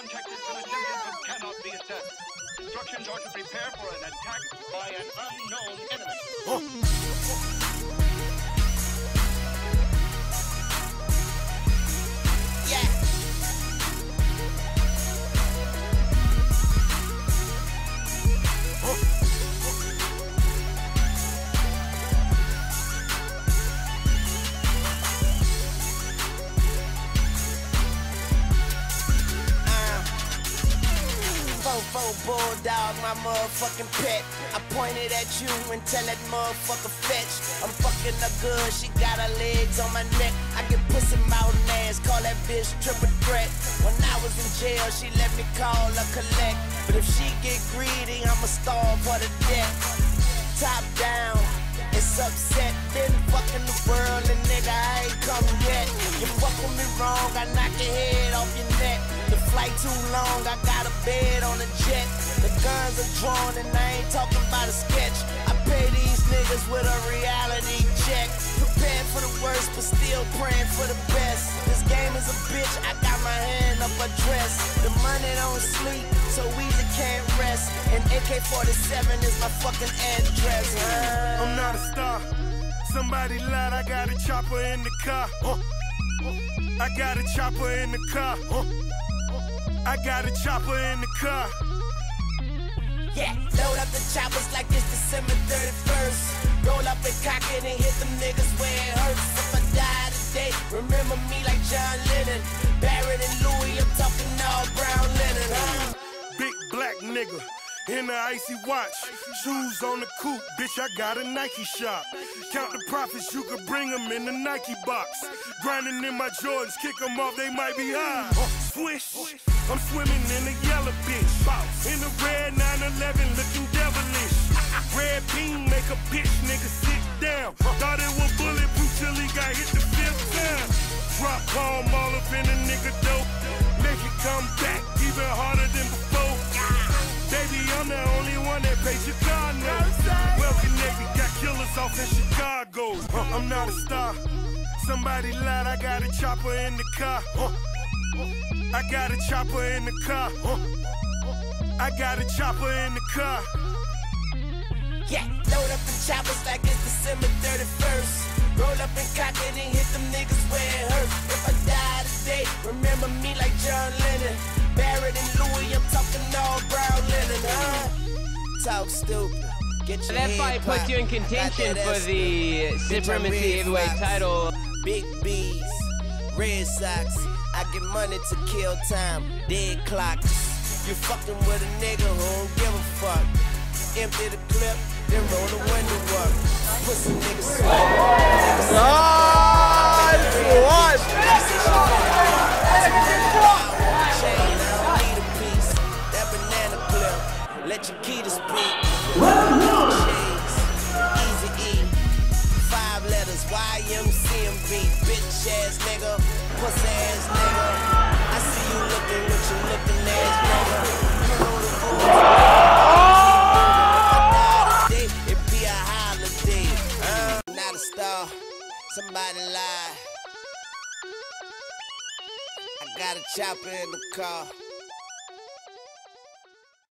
contact has been attempted but cannot be assessed. Instructions are to prepare for an attack by an unknown enemy. Bulldog, my motherfucking pet. I pointed at you and tell that motherfucker fetch. I'm fucking her good, she got her legs on my neck. I get pussy mouth and ass, call that bitch triple threat. When I was in jail, she let me call her collect. But if she get greedy, I'ma starve her to death. Top down, it's upset. Been fucking the world and nigga, I ain't come yet. You fuck with me wrong, I knock your head off your neck. The flight too long, I got a bed on the jet. The guns are drawn and I ain't talking about a sketch. I pay these niggas with a reality check. Prepared for the worst, but still praying for the best. This game is a bitch, I got my hand up her dress. The money don't sleep, so Weezy can't rest. And AK-47 is my fucking address. I'm not a star. Somebody lied, I got a chopper in the car. I got a chopper in the car. I got a chopper in the car. Yeah, load up the choppers like it's December 31st. Roll up and cock it and hit them niggas where it hurts. If I die today, remember me like John Lennon. Barrett and Louis, I'm talking all brown linen. Big black nigga in the icy watch. Shoes on the coupe, bitch, I got a Nike shop. Count the profits, you could bring them in the Nike box. Grinding in my Jordans, kick them off, they might be high. Swish, I'm swimming in the yellow bitch. In the red 911, looking devilish. Red beam make a bitch nigga sit down. Thought it was bulletproof till he got hit the 5th time. Drop palm all up in a nigga dope. Make it come back even harder than before. Baby, I'm the only one that pays your car now. Well connected, got killers off in Chicago. I'm not a star. Somebody lied, I got a chopper in the car. I got a chopper in the car. I got a chopper in the car. Yeah, load up the choppers like it's December 31st. Roll up and cock it and hit them niggas where it hurts. If I die today, remember me like John Lennon. Barrett and Louis, I'm talking all brown linen. Talk stupid. Get your that fight puts you in contention for the Supremacy Heavyweight title. Big B's, Red Sox. I get money to kill time. Dead clocks. You fucking with a nigga who don't give a fuck. Empty the clip, then roll the window up. Pussy niggas that banana clip, let your key to speak. Shades, Easy E, 5 letters, YMCMB, bitch ass nigga, pussy ass nigga. I see you looking with your looking ass nigga. It be a holiday. Not a star, somebody lied. I got a chopper in the car.